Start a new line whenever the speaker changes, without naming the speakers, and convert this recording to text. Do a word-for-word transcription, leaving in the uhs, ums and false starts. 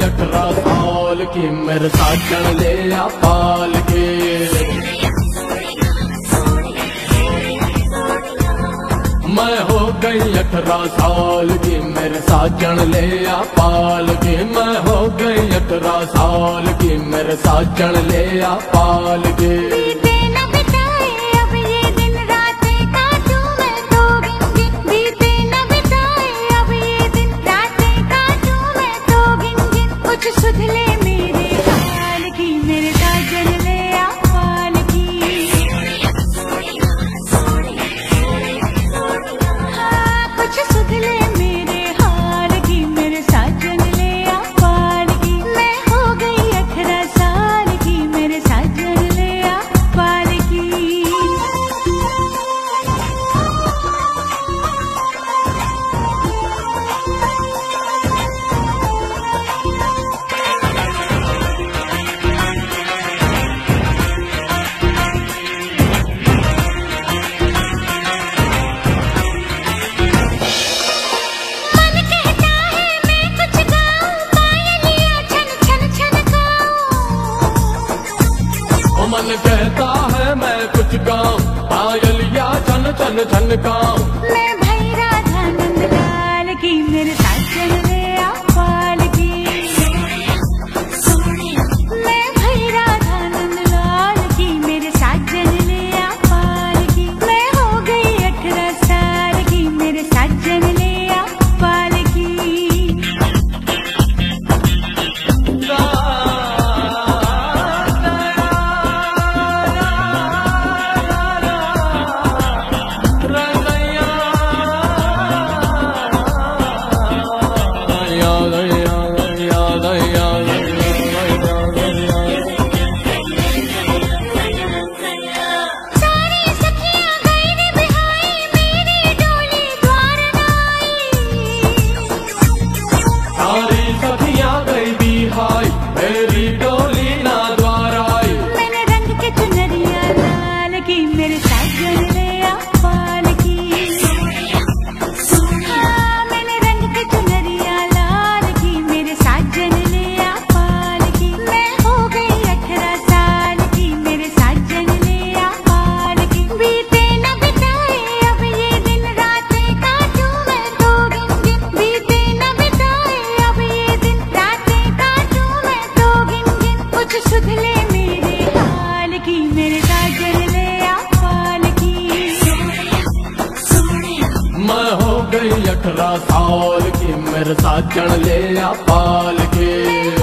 अठारह साल की मेरे साजन ले आ पाल के। मैं हो गई अठारह साल की मेरे साजन ले आ पाल के। मैं हो गई अठारह साल की मेरे साजन ले आ पाल के।
सुधले मेरे हाल की मेरे साजन ले आ पाल की। हाँ कुछ सुधले मेरे हाल की मेरे साजन ले आ पाल की। मैं हो गई अठारह साल की मेरे साजन ले आ पाल की।
मन कहता है मैं कुछ गाऊं, पायलिया छन छन छन गाऊं।
मैं भैरा था नंदलाल की मेरे साजन ले आ पाल की। मैं भैरा था नंदलाल की मेरे साजन ले आ पाल की। मैं हो गई अठारह साल की मेरे साजन ले आ पाल की।
मेरी डोली ना द्वार आई।
मैंने रंग के चुनरिया लाल की मेरे साजन ले आ पाल की। हाँ मैंने रंग के चुनरिया लाल की मेरे साजन ले आ पाल की। मैं हो गई अठारह साल की मेरे साजन ले आ पाल की। बीते न बिताए अब ये दिन रातें काटूं मैं तो गिन गिन। बीते न बिताए अब ये दिन रातें काटूं मैं तो गिन गिन। कुछ सुधले मेरे हाल की मेरे साजन ले आ पाल की।
मैं हो गई अठारह साल की मेरे साजन ले आ पाल के।